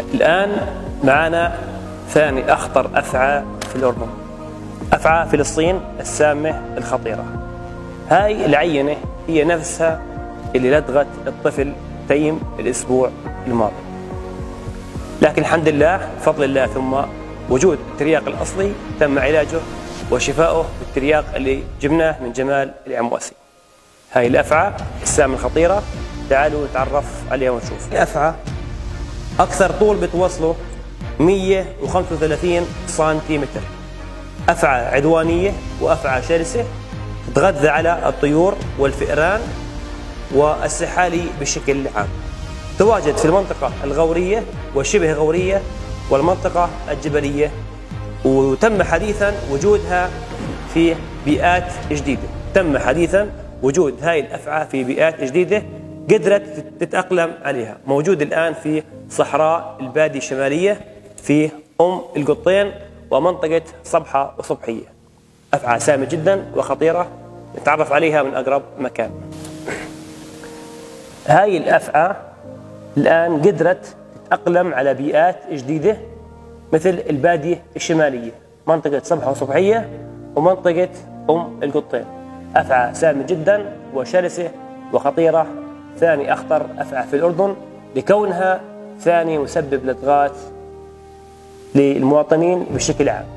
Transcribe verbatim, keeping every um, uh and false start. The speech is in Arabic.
الآن معنا ثاني أخطر أفعى في الأردن، أفعى فلسطين السامة الخطيرة. هاي العينة هي نفسها اللي لدغت الطفل تيم الأسبوع الماضي، لكن الحمد لله بفضل الله ثم وجود الترياق الأصلي تم علاجه وشفائه بالترياق اللي جبناه من جمال العمواسي. هاي الأفعى السامة الخطيرة، تعالوا نتعرف عليها ونشوف. الأفعى أكثر طول بتوصله مئة وخمسة وثلاثين سنتيمتر، أفعى عدوانية وأفعى شرسة تتغذى على الطيور والفئران والسحالي بشكل عام. تواجد في المنطقة الغورية والشبه غورية والمنطقة الجبلية، وتم حديثا وجودها في بيئات جديدة. تم حديثا وجود هاي الأفعى في بيئات جديدة قدرت تتأقلم عليها. موجود الآن في صحراء البادية الشمالية في أم القطين ومنطقة صبحة وصبحية. أفعى سامة جدا وخطيرة، نتعرف عليها من أقرب مكان. هاي الأفعى الآن قدرت تتأقلم على بيئات جديدة مثل البادية الشمالية، منطقة صبحة وصبحية ومنطقة أم القطين. أفعى سامة جدا وشرسة وخطيرة، ثاني أخطر أفعى في الأردن لكونها ثاني مسبب لدغات للمواطنين بشكل عام.